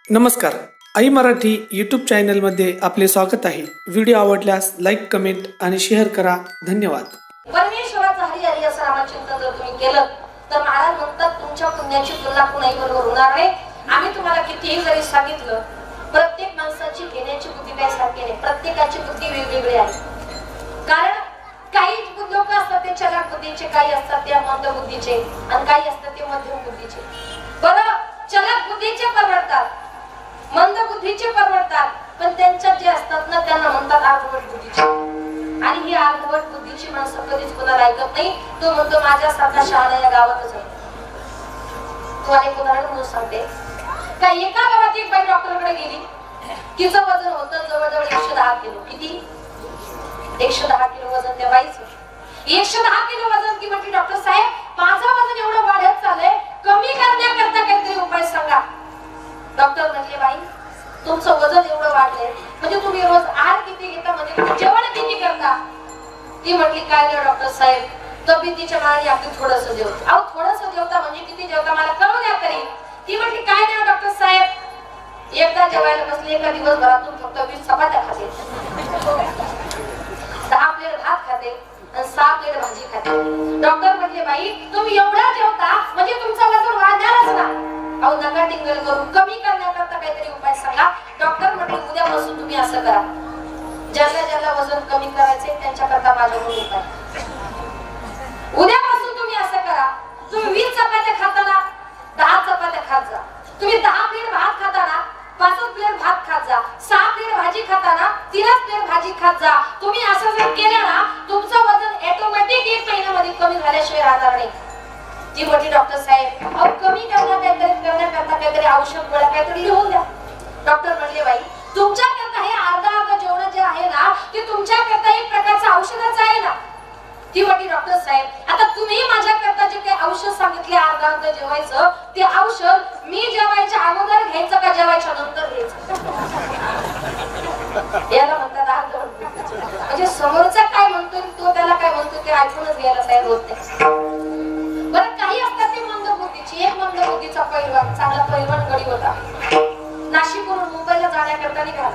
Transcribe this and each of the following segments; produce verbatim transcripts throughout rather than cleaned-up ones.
नमस्कार, आई मराठी यूट्यूब चॅनलमध्ये आपले स्वागत आहे। व्हिडिओ आवडल्यास लाईक, कमेंट आणि शेअर करा। धन्यवाद। परमेश्वराचा हरी हरी असं नामचिंतन जर तुम्ही केलं तर महाराज म्हणतात तुमच्या पुण्याची तुलना कुणाही बरोबर होणार नाही। आम्ही तुम्हाला कितीही जरी सांगितलं, प्रत्येक माणसाची घेण्याची बुद्धी काय सारखी नाही, प्रत्येकाची बुद्धी वेगवेगळी आहे। कारण काही लोक असतात ते चलाक बुद्धीचे, काही असतात ते मंद बुद्धीचे आणि काही असतात ते मध्यम बुद्धीचे। बरं, चलाक बुद्धीचे परवडतात, मंद बुद्धीचे परवडतात, पण त्यांच्या जे असतात ना त्यांना म्हणतात अर्धवट बुद्धीचे। आणि ही अर्धवट बुद्धीची माणसं कधीच कोणाला ऐकत नाही। तो म्हणतो माझ्यासारखा शहाणा या गावातच आहे। तुम्हाला एक उदाहरण म्हणून सांगते। काय एका गावात एक बाई डॉक्टरकडे गेली, तिचं वजन होतं जवळजवळ एकशे दहा किलो। किती? एकशे दहा किलो वजन त्या बाईचं। एकशे दहा किलो वजन की म्हटली डॉक्टर साहेब माझं वजन एवढं वाढत चाललंय, कमी करण्याकरता काहीतरी उपाय सांगा। डॉक्टर म्हटले बाई तुमचं वजन एवढं वाढलंय म्हणजे तुम्ही रोज आहार किती घेता, म्हणजे तुम्ही जेवण किती करता? ती म्हटली काय नाही डॉक्टर साहेब, तब्येतीच्या मानाने आपली थोडंसं जेवतो। अहो थोडंसं जेवता म्हणजे किती जेवता मला कळू द्या तरी। ती म्हटली काय नाही डॉक्टर साहेब, एकदा जेवायला बसले एका दिवसभरातून फक्त वीस चपात्या खाते, दहा प्लेट भात खाते आणि सहा प्लेट भाजी खाते। डॉक्टर म्हटले बाई तुम्ही एवढा जेवता म्हणजे तुमचं वजन वाढणारच ना। अहो नका टिंगल करू, कमी करण्याकरता काहीतरी उपाय सांगा। डॉक्टर म्हटले उद्यापासून तुम्ही असं करा, ज्याला ज्याला वजन कमी करायचे त्यांच्याकरता माझ्याकडून उपाय। उद्यापासून तुम्ही असं करा, तुम्ही वीस चपात्या खाताना दहा चपात्या खात जा, तुम्ही दहा प्लेट भात खाताना पाच प्लेट भात खात जा, सहा प्लेट भाजी खाताना तीनच प्लेट भाजी खात जा। तुम्ही असं जर केलं ना तुमचं वजन ऑटोमॅटिक एक महिन्यामध्ये कमी झाल्याशिवाय राहणार नाही। ती म्हटली डॉक्टर साहेब अहो कमी करण्या काहीतरी करण्याकरता काहीतरी औषध गोळ्या काहीतरी लिहून द्या। डॉक्टर म्हणले बाई तुमच्याकरता हे अर्धा अर्धा जेवण जे आहे ना ते तुमच्याकरता एक प्रकारचं औषधच आहे ना। ती म्हटली डॉक्टर साहेब आता तुम्ही माझ्याकरता जे काही औषध सांगितले अर्धा अर्धा जेवायचं, ते औषध मी जेवायच्या अगोदर घ्यायचं का जेवायच्या नंतर घ्यायचं? याला म्हणतात अर्धवट बुद्धीचे। म्हणजे समोरचा काय म्हणतो तो त्याला काय म्हणतो ते ऐकूनच घ्यायला तयार होत नाही। बरं काही असतात ते मंद बुद्धीची। एक मंद बुद्धीचा पैलवान, चांगला पैलवान गडी होता, नाशिकवरून मुंबईला जाण्याकरता निघाला।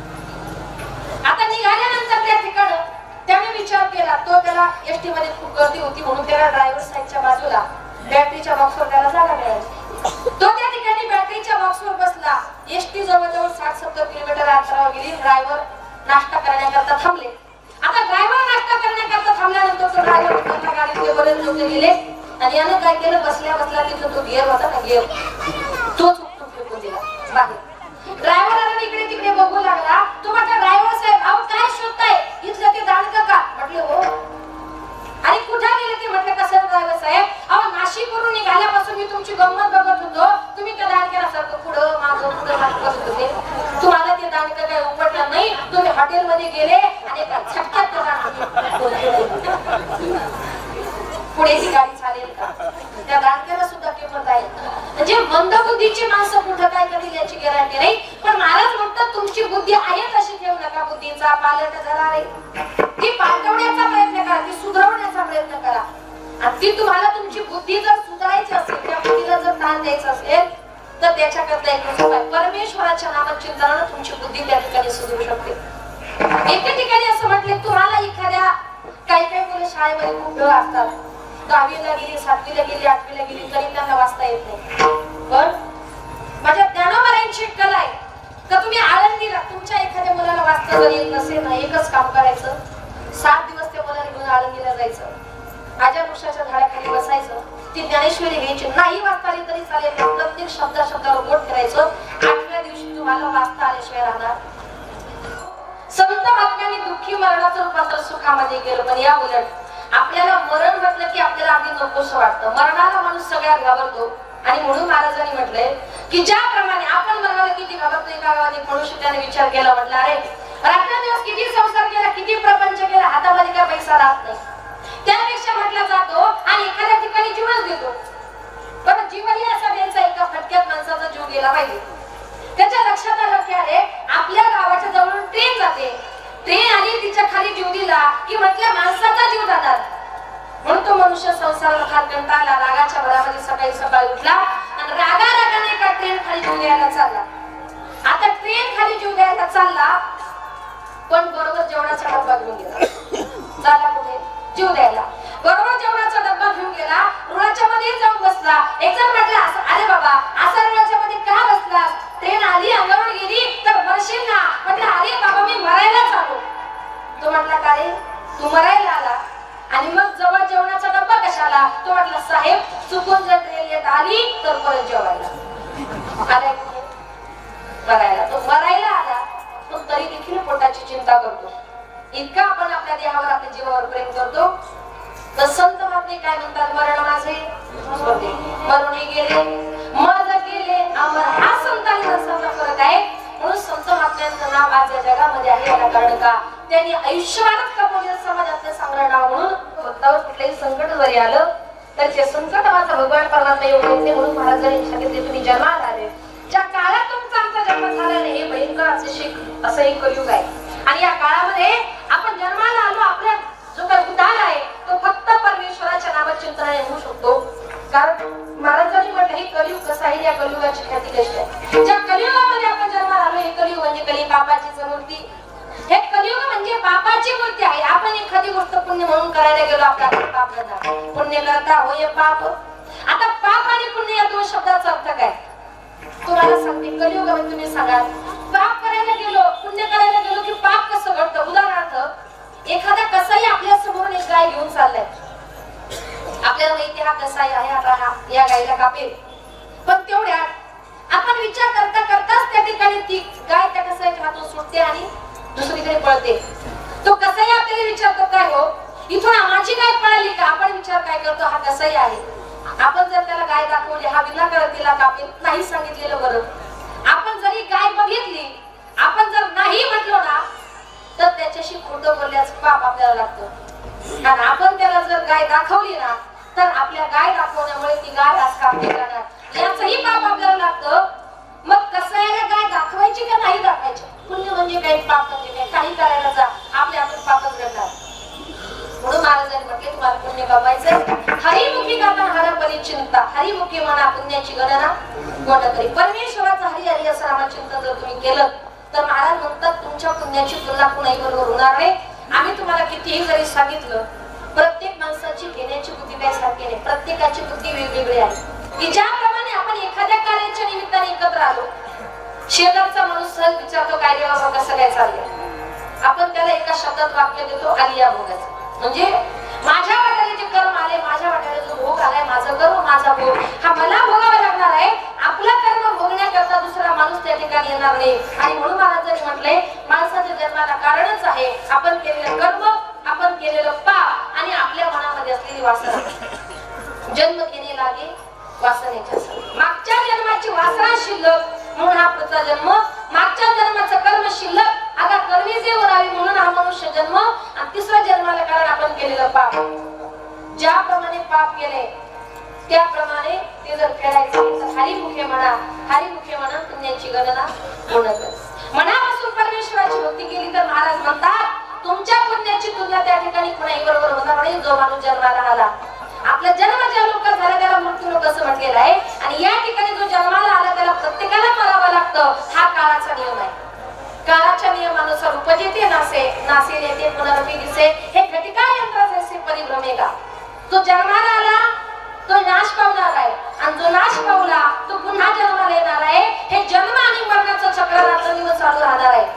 आता निघाल्यानंतर त्या ठिकाणी त्याने विचार केला, तो त्याला एसटी मध्ये खूप गर्दी होती म्हणून त्याला ड्रायव्हर साईडच्या बाजूला बॅटरीच्या बॉक्सवर त्याला जागा मिळाली। तो त्या ठिकाणी बॅटरीच्या बॉक्सवर बसला। एसटी जवळजवळ साठ सत्तर किलोमीटर अंतरावर गेली। ड्रायव्हर नाश्ता करण्याकरता थांबले। आता ड्रायव्हर नाश्ता करण्याकरता थांबल्यानंतर तो ड्रायव्हर गाडीतले बरेच लोक गेले आणि याने काय केलं, बसल्या बसल्या तिथं तो गिअर होता ना गिअर तोच उपटून फेकून दिला बाहेर। ड्रायव्हर इकडे तिकडे बघू लागला। तो म्हटला ड्रायव्हर साहेब अहो काय शोधताय, इथलं ते दांडकं का? म्हटले हो। आणि कुठे गेले ते? म्हटलं कसं ड्रायव्हर साहेब अहो नाशिकवरून निघाल्यापासून मी तुमची गंमत बघत होतो, तुम्ही त्या दांडक्यासारखं पुढं मागं पुढं मागं करत होते, तुम्हाला ते दांडकं काय उपटलं नाही, तुम्ही हॉटेलमध्ये गेले आणि एका झटक्यात ते दांडकं पुढे ही गाडी चालेल का? त्या दांडक्याला सुद्धा किंमत आहे। म्हणजे मंदबुद्धीची माणसं कुठं काय करतील याची गॅरंटी नाही। पण महाराज म्हणतात तुमची बुद्धी आहे तशी ठेवू नका, बुद्धीचा पालट झाला रे। ती पालटवण्याचा प्रयत्न करा, ती सुधारवण्याचा प्रयत्न करा। आणि ती तुम्हाला तुमची बुद्धी जर सुधारायची असेल, त्या बुद्धीला जर ताण द्यायचा असेल तर त्याच्याकरता एक उपाय, परमेश्वराच्या नामात चिंतनानं तुमची बुद्धी त्या ठिकाणी सुधारू शकते। एके ठिकाणी असं म्हटले तुम्हाला एखाद्या काही काही मुलं शाळेमध्ये खूप ढ असतात, दहावीला गेली, सातवीला गेली, आठवीला गेली तरी त्यांना वाचता येत नाही। पण माझ्या ज्ञानोबरांची कला आहे का तुम्ही आळंदीला तुमच्या एखाद्या मुलाला वाचता जर येत नसेल ना, एकच काम करायचं, सात दिवस त्या मुलाला घेऊन आळंदीला जायचं, आजा वृक्षाच्या झाडाखाली बसायचं, ती ज्ञानेश्वरी घ्यायची, नाही वाचता आली तरी चालेल, प्रत्येक शब्दा शब्दावर बोट करायचं। आठव्या दिवशी तुम्हाला वाचता आल्याशिवाय राहणार। संत महात्म्यांनी दुःखी मरणाचं रूपांतर सुखामध्ये केलं, पण या उलट आपल्याला मरण म्हटलं की आपल्याला अगदी नकोसं वाटतं। मरणाला माणूस सगळ्यात घाबरतो आणि म्हणून महाराजांनी म्हटलंय की ज्याप्रमाणे आपण मरणाला किती घाबरतो, एका गावात एक मनुष्य त्याने विचार केला, म्हटलं अरे रात्रंदिवस किती संसार केला, किती प्रपंच केला, हातामध्ये काय पैसा राहत नाही, त्यापेक्षा म्हटला जातो आणि एखाद्या ठिकाणी जीवच देतो। पण जीवही असा द्यायचा एका फटक्यात माणसाचा जीव गेला पाहिजे। त्याच्या लक्षात आलं की अरे आपल्या गावाच्या जवळून ट्रेन जाते, ट्रेन आली तिच्या खाली जीव दिला की म्हटल्या माणसाचा जीव जाणार। म्हणून तो मनुष्य संसाराला फार कंटाळला, रागाच्या भरामध्ये सकाळी सकाळी उठला आणि रागा रागाने एका ट्रेन खाली जीव द्यायला चालला। खाली जीव द्यायला चालला, पण बरोबर जेवणाचा डब्बा घेऊन गेला. चालला कुठे? जीव द्यायला. बरोबर जेवणाचा डब्बा घेऊन गेला, रुळाच्या मध्ये जाऊन बसला. एक जण म्हटला, अरे बाबा असा रुळाच्या मध्ये का बसलास? ट्रेन आली अंगावर गेली तर मरशील ना. म्हटलं, अरे बाबा मी मरायलाच आलो. तो म्हटला, का रे तू मरायला आला आणि मग जवळ जेवणाचा डब्बा कशाला? तो म्हटला, साहेब चुकून जर ट्रेन येत आली तर परत जेवायला. अरे मरायला, तो मरायला आला तो तरी देखील पोटाची चिंता करतो. इतका आपण आपल्या देहावर आपल्या जीवावर प्रेम करतो. तर संत महात्मे काय म्हणतात? मरण माझे होते मरुणी गेले मज गेले अमर. हा संतांनी नसताना फरक आहे. म्हणून संत महात्म्यांचं नाव आज या जगामध्ये आहे. याला कारण का? त्यांनी आयुष्यभरात कमवलेलं समाजातलं चांगलं नाव. म्हणून भक्तावर कुठलंही संकट जरी आलं तर ते संकट माझा भगवान परमात्मा येऊ देत नाही. म्हणून महाराजांनी सांगितले, तुम्ही जन्माला आले, ज्या काळात तुमचा आमचा जन्म झाला नाही, हे भयंकर अतिशय असं एक कलियुग आहे. आणि या काळामध्ये आपण जन्माला आलो, आपल्या जो काही उद्धार आहे तो फक्त परमेश्वराच्या नामात चिंतनाने होऊ शकतो. कारण महाराजांनी म्हटलं, हे कलियुग कसं आहे, या कलियुगाची ख्याती कशी आहे. ज्या कलियुगामध्ये आपण जन्माला आलो, हे कलियुग म्हणजे कली पापाची मूर्ती. हे कलियुग म्हणजे पापाची मूर्ती आहे. आपण एखादी गोष्ट पुण्य म्हणून करायला गेलो, आपला पाप झाला. पुण्य करता होय पाप. आता पाप आणि पुण्य या दोन शब्दाचा अर्थ काय? तुम्हाला सांगते. कलियुगामध्ये तुम्ही सांगा, पाप करायला गेलो, पुण्य करायला गेलो की पाप कसं घडतं? उदाहरणार्थ, एखादा कसाई आपल्या समोर एक गाय घेऊन चाललाय. आपल्याला माहिती हा कसाई आहे, आता हा या गायीला कापेल. पण तेवढ्यात आपण विचार करता करताच त्या ठिकाणी ती गाय त्या कसाईच्या हातून सुटते आणि दुसरीकडे पळते. तो कसाई आपल्याला विचारतो, काय हो इथून माझी गाय पळाली का? आपण विचार काय करतो, हा कसाई आहे. आपण जर त्याला गाय दाखवली, हा विनाकारण तिला कापेल, नाही सांगितलेलं बरं. आपण जरी गाय बघितली, आपण जर नाही म्हटलो ना तर त्याच्याशी खोटं बोलल्याचं पाप आपल्याला लागतं. आणि आपण त्याला जर गाय दाखवली ना तर आपल्या गाय दाखवण्यामुळे ती गाय आज कापली जाणार, याचंही पाप आपल्याला लागतं. मग कसाईला गाय दाखवायची का नाही दाखवायची? पुण्य म्हणजे काही, पाप म्हणजे काही, काही करायला जा, आपल्या आपण पापच घडणार. म्हणून महाराजांनी म्हटले, तुम्हाला पुण्य कमवायचं. हरिमुखी गाता हरपरी चिंता, हरिमुखी म्हणा पुण्याची गणना कोण करी. परमेश्वराचं हरी हरी असं नामचिंतन जर तुम्ही केलं तर महाराज म्हणतात, तुमच्या पुण्याची तुलना कुणाही बरोबर होणार नाही. आम्ही तुम्हाला कितीही जरी सांगितलं, प्रत्येक माणसाची घेण्याची बुद्धी काही सारखी नाही. प्रत्येकाची बुद्धी वेगवेगळी आहे. की ज्याप्रमाणे आपण एखाद्या कार्याच्या निमित्ताने एकत्र आलो, शेजारचा माणूस सहज विचारतो, काय रे बाबा कसं काय चाललंय? आपण त्याला एका शब्दात वाक्य देतो, आली या भोगाचं. म्हणजे माझ्या वाट्याला जे कर्म आले, माझ्या वाट्याला जो भोग आलाय, माझं कर्म माझा भोग हा मला भोगावा लागणार आहे. आपला कर्म भोगण्याकरता दुसरा माणूस त्या ठिकाणी येणार नाही. आणि म्हणून महाराजांनी म्हटलंय, माणसाच्या जन्माला कारणच आहे आपण केलेलं कर्म, आपण केलेलं पाप आणि आपल्या मनामध्ये असलेली वासना. जन्म केले लागे वासनेच्या संग. मागच्या जन्माची वासना शिल्लक म्हणून हा पुढचा जन्म, मागच्या जन्माचं कर्म शिल्लक, आता कर्मी जे उरावी म्हणून हा मनुष्य जन्म, आणि तिसऱ्या जन्माला कारण आपण केलेलं पाप. ज्याप्रमाणे पाप केले त्याप्रमाणे ते जर फेडायचं तर हरिमुखे म्हणा, हरिमुखे म्हणा पुण्याची गणना पूर्ण कर. मनापासून परमेश्वराची भक्ती केली तर महाराज म्हणतात, तुमच्या पुण्याची तुलना त्या ठिकाणी कुणाही बरोबर होणार नाही. जो माणूस जन्माला आला, आपला जन्म ज्या लोक झाला त्याला मृत्यू लोक असं म्हटलेलं आहे. आणि या ठिकाणी जो जन्माला आला त्याला प्रत्येकाला मरावं लागतं. हा काळाचा नियम आहे. काळाच्या नियमानुसार उपजेते नासे, नासे नेते पुनरपी दिसे, हे घटिका यंत्र जैसे परिभ्रमे का. तो जन्माला आला तो नाश पावणार आहे, आणि जो नाश पावला तो पुन्हा जन्माला येणार आहे. हे जन्म आणि मरणाचं चक्र रात्रंदिवस चालू राहणार आहे.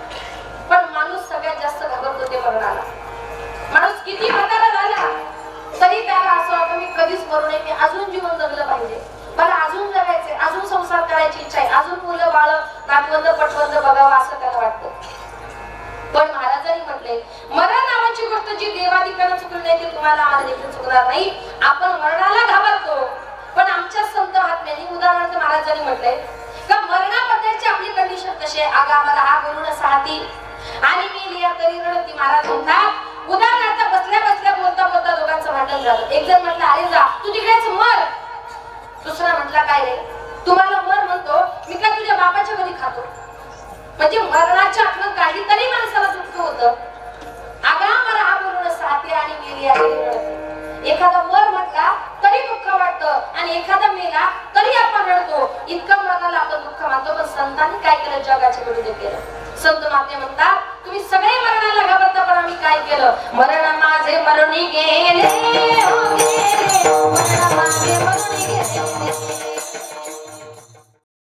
पण माणूस सगळ्यात जास्त घाबरतो ते मरणाला. माणूस किती म्हातारा झाला तरी त्याला असं वाटतं, मी कधीच मरू नये, मी अजून जीवन जगलं पाहिजे, मला अजून जगायचे, अजून संसार करायची इच्छा आहे, अजून मुलं बाळ नातवंद पटवंद बघावं असं त्याला वाटतं. पण महाराजांनी म्हटले, मरण नावाची गोष्ट जी देवादिकांना चुकली नाही ती तुम्हाला आम्हाला देखील चुकणार नाही. आपण मरणाला घाबरतो, पण आमच्या संत महात्म्यांनी उदाहरणार्थ महाराजांनी म्हटलंय का मरणाबद्दलची आपली कंडिशन कशी आहे. अगं आम्हाला हा बोलून साहती आणि मी लिया तरी रडती. महाराज म्हणतात, उदाहरणार्थ बसल्या बसल्या बोलता बोलता दोघांचं भांडण झालं. एक जण म्हटलं, अरे जा तू तिकडेच मर. दुसरा म्हटला, काय रे तुम्हाला मर म्हणतो, मी काय तुझ्या बापाच्या घरी खातो. म्हणजे मरणाची आठवण काढली तरी माणसाला दुःख होतं. आगा मला हा बोलून साहते आणि मेली आहे. एखादा मर म्हटला तरी दुःख वाटतं, आणि एखादा मेला तरी आपण रडतो. इतकं मरणाला आपण दुःख मानतो. पण संतांनी काय केलं, केलं, जगाच्या विरुद्ध केलं. संत महात्मे म्हणतात तुम्ही सगळे मरणाला घाबरता, पण आम्ही काय केलं? मरण माझे मरणी गेले